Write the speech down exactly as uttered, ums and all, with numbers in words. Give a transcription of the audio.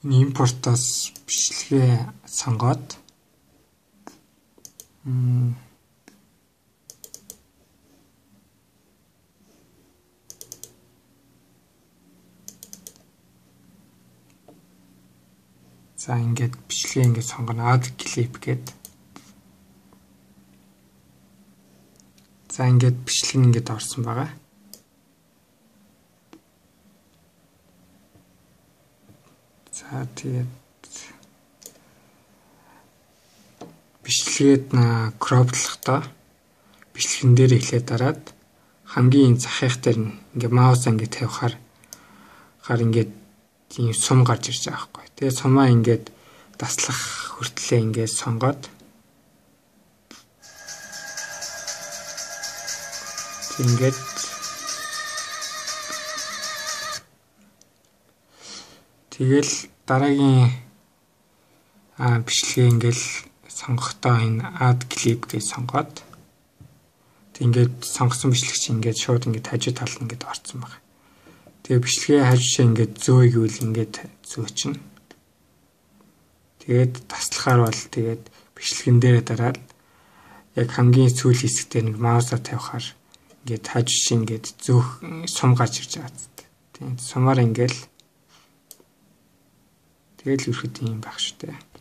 импортоос бичлэгээ сонгоод за ингээд бичлэгээ ингээд сонгоно add clip гээд за ингээд бичлэг ингээд орсон байгаа. За тэгээд бичлэгээд кроплохдоо бичлэгэн дээр эхлээд дараад хамгийн захих дээр ингээд маус ингээд тавихаар хаар ингээд тийм сум гарч ирж байгаа байхгүй. Тэгээд сумаа ингээд таслах хүртлээ ингээд сонгоод ингээд тэгэл дараагийн а бичлэгээ ингээл сонгохдоо энэ add clip гэж сонгоод тэгээд сонгосон бичлэг чинь ингээд шууд ингээд хажуу талд ингээд орсон байна. Тэгээ бичлэгээ хажуушаа ингээд зөө гэвэл ингээд зөө чинь. Тэгээд таслахаар бол тэгээд бичлэгэн дээрээ дараад яг хамгийн сүүлийн хэсэгтээ нэг маусаа тавихаар ингээд хажууш ингээд зөөх сум гарч ирж байгаа. Тэгээд сумаар ингээд тэгэл ерөөд юм байх шүү дээ.